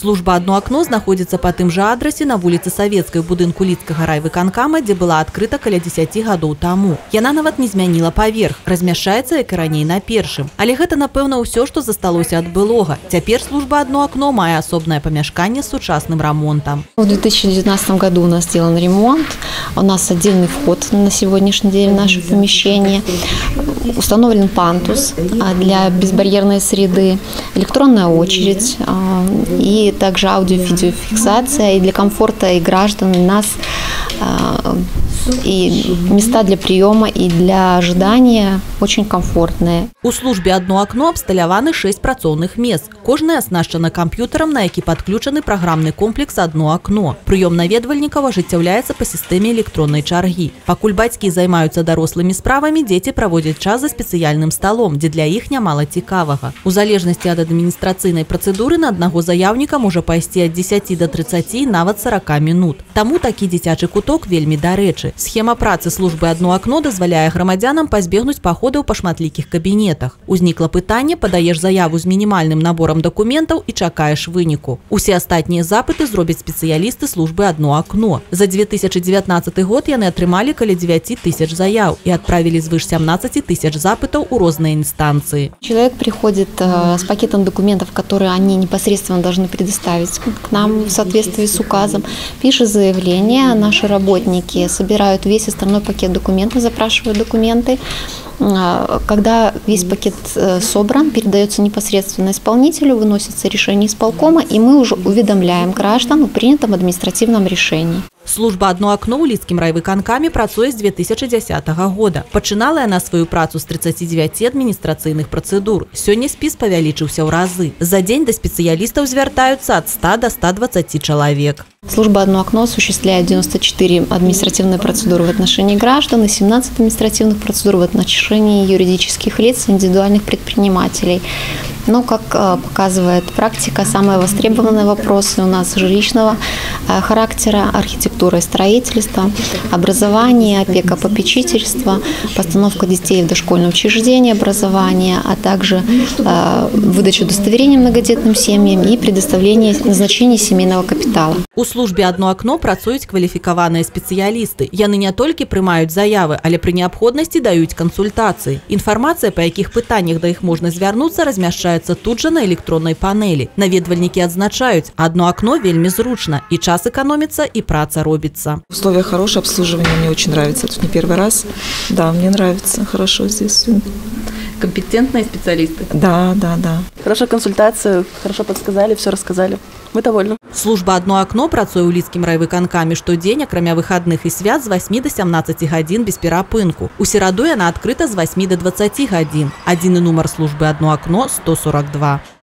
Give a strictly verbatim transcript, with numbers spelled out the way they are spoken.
Служба «Одно окно» знаходзіцца па тым жа адрасе на вуліцы Савецкай у будынку Лідскага райвыканкама, дзе была адкрыта каля дзесяці гадоў таму. Яна нават не змяніла паверх, размяшчаецца, як і раней, на першым. Але гэта, напэўна, ўсё, што засталося ад былога. Цяпер служба «Одно окно» мае асобнае памяшканне з сучасным рамонтом. В две тысячи девятнадцатом году у нас сделан ремонт. У нас отдельный вход на сегодняшний день в наше помещение. Установлен пандус для безбарьерной среды, электронная очередь и также аудио-видеофиксация. И для комфорта и граждан, и нас, и места для приема, и для ожидания очень комфортные. У службе «Одно окно» абсталяваны шесть працоўных мест. Кожная оснащена компьютером, на які подключены программный комплекс «Одно окно». Прыём наведвальнікаў ажыццяўляецца по системе электронной чаргі. Пакуль бацькі займаюцца дарослымі справамі, дзеці праводзяць час за спецыяльным столом, дзе для іх нямала цікавага. У залежнасці ад адміністрацыйнай працэдуры на аднаго заяўніка можа пайсці ад дзесяці да трыццаці, нават сарака мінут. Таму такі дзіцячы куток вельмі дарэчы. Схема працы службы «Одно окно» дазваляе грамадзянам пазбегнуць паходаў па шматлікіх кабінетах. Узнікла пытанне, падаеш заяву з мінімальным наборам дакументаў і чакаеш выніку. Усе астатнія запыты зробяць спецыялісты службы «Одно окно». За две тысячи девятнадцатый год яны атрымалі каля девяти тысяч заяў і адправілі звыш семнадцати тысяч запытаў у розныя інстанцыі. Человек приходит э, с пакетом документов, которые они непосредственно должны предоставить к нам в соответствии с указом, пишет заявление, наши работники собирают весь остальной пакет документов, запрашивают документы. Когда весь пакет собран, передается непосредственно исполнителю, выносится решение исполкома, и мы уже уведомляем граждан о принятом административном решении. Служба «Одно окно» у Лідскім райвыканкаме працуе з две тысячи дзесятага года. Пачынала яна сваю працу з тридцати девяти адміністрацыйных працэдур. Сёння спіс павялічыўся ў разы. За дзень да спецыялістаў звяртаюцца ад ста до ста двадцати чалавек. Служба «Одно окно» осуществляет девяносто четыре административные процедуры в отношении граждан и семнадцать административных процедур в отношении юридических лиц и индивидуальных предпринимателей. Но, как показывает практика, самые востребованные вопросы у нас жилищного характера, архитектура и строительство, образование, опека, попечительство, постановка детей в дошкольное учреждение образования, а также выдача удостоверений многодетным семьям и предоставление назначения семейного капитала. У службе «Одно окно» працуюць кваліфікаваныя спецыялісты. Яны не толькі прымаюць заявы, але пры неабходнасці даюць кансультацыі. Інфармацыя, па якіх пытаннях да іх можна звярнуцца, размяшчаецца тут жа на электроннай панелі. Наведвальнікі адзначаюць, «Одно окно» вельмі зручна, и час экономится, и праца робится. Условия хорошие, обслуживание мне очень нравится. Тут не первый раз. Да, мне нравится, хорошо здесь. Компетентные специалисты? Да, да, да. Хорошая консультация, хорошо подсказали, все рассказали. Мы довольны. Служба «Одно окно» працуе ў Лідскім райвыканкаме штодзень, акрамя выхадных і свят, з восьмі до сямнаццаці гадзін без перапынку. У сераду яна адкрыта з восьмі до дваццаці гадзін. Адзіны нумар службы «Одно окно» сто сорок два.